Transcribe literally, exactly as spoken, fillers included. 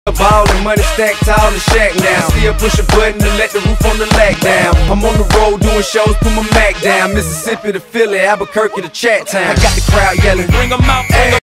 ball and money stacked tall and shack now. Still push a button to let the roof on the lack down. I'm on the road doing shows, put my Mac down. Mississippi to Philly, Albuquerque to Chat Town. I got the crowd yelling, bring 'em out.